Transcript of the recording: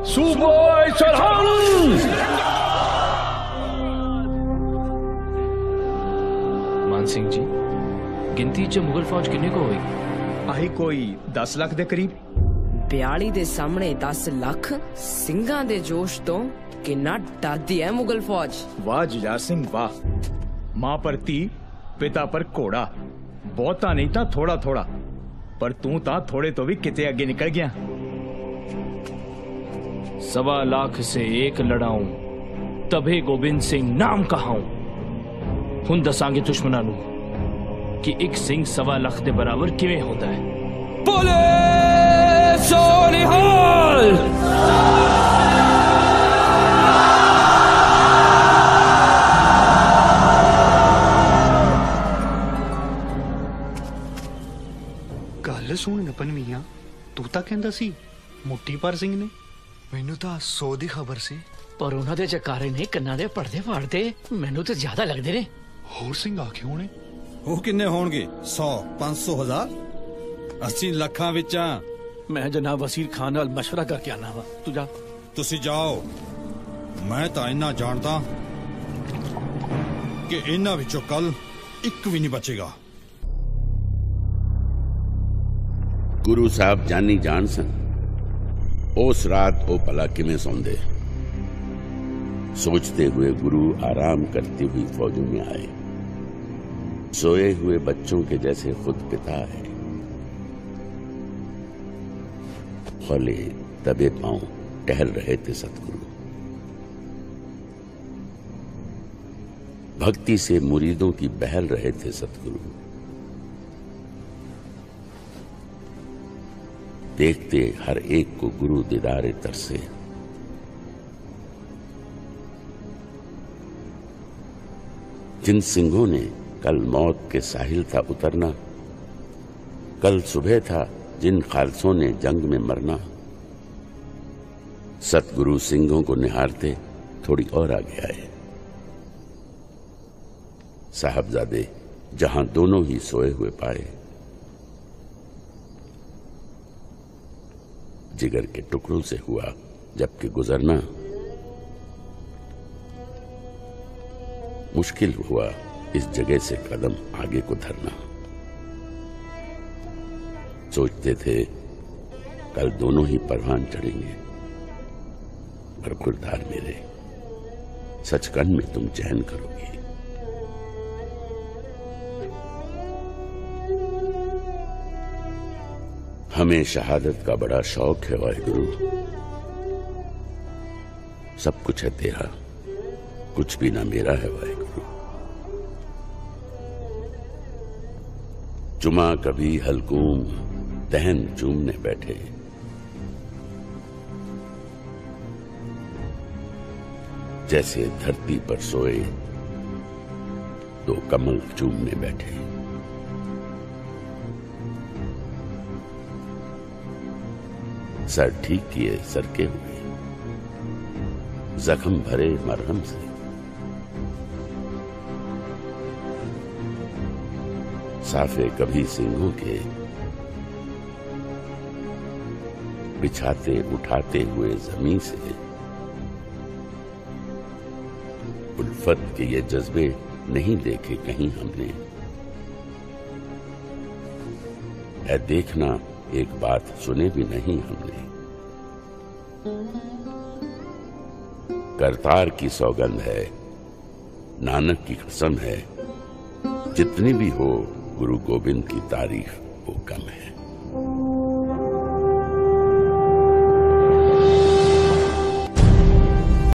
सूबे सरहंद। मान सिंह जी, गिनती च मुगल फौज किन्ने को हुई? आही कोई 10 लाख दे करीब। 42 दे सामने 10 लाख सिंघां दे जोश तो किन्ना डरदी है मुगल फौज। वाह जुझार सिंह वाह। मां पर ती, पिता पर घोड़ा। बहुता नहीं था थोड़ा थोड़ा, पर तू ता थोड़े तो भी किते अगे निकल गया। 1.25 लाख से 1 लड़ाऊं तबे गोबिंद सिंह नाम कहाऊं। हुण दसांगे दुश्मनां नूं कि एक सिंह 1.25 लाख दे बराबर किवें होंदा है। बोले सोनिहाल। गल सुन नपन मियां, तू तां कहंदा सी मुट्ठी पर सिंह ने। मैनू तां 100 दी खबर सी, पर उन्हां दे जकारे ने कन्नां दे पड़दे फाड़दे मैनू तो ज्यादा लगदे ने। होर सिंह आखे होने। वो किन्ने होणगे? 100, 500, 1000, 80 ਲੱਖਾਂ विचां। मैं जनाब वसीर खान नाल मशवरा करके आना वा, तू जा। तुसी जाओ, मैं तां इन्ना जानदा कि इन्हां विचों कल एक भी नहीं बचेगा। गुरु साहब जानी जान सन। उस रात वो भला किवें सौंदे। सोचते हुए गुरु आराम करती हुई फौजों में आए। सोए हुए बच्चों के जैसे खुद पिता है। खोले दबे पांव टहल रहे थे सतगुरु। भक्ति से मुरीदों की बहल रहे थे सतगुरु। देखते हर एक को गुरु दीदारे तरसे। जिन सिंहों ने कल मौत के साहिल था उतरना, कल सुबह था जिन खालसों ने जंग में मरना। सतगुरु सिंहों को निहारते थोड़ी और आगे आए। साहबजादे जहां दोनों ही सोए हुए पाए। जिगर के टुकड़ों से हुआ जबकि गुजरना मुश्किल हुआ। इस जगह से कदम आगे को धरना। सोचते थे कल दोनों ही परवान चढ़ेंगे, पर खुरदार मेरे सचखंड में तुम चैन करोगी। हमें शहादत का बड़ा शौक है वाहिगुरु। सब कुछ है तेरा, कुछ भी ना मेरा है वाहिगुरु। जुमा कभी हलकूम दहन चूमने बैठे। जैसे धरती पर सोए दो कमल चूमने बैठे। सर ठीक किए सरके हुए, जख्म भरे मरहम से। साफे कभी सिंहों के बिछाते उठाते हुए जमीन से। उल्फत के ये जज्बे नहीं देखे कहीं हमने। ऐ देखना एक बात सुने भी नहीं हमने। करतार की सौगंध है, नानक की कसम है, जितनी भी हो गुरु गोविंद की तारीफ वो कम है।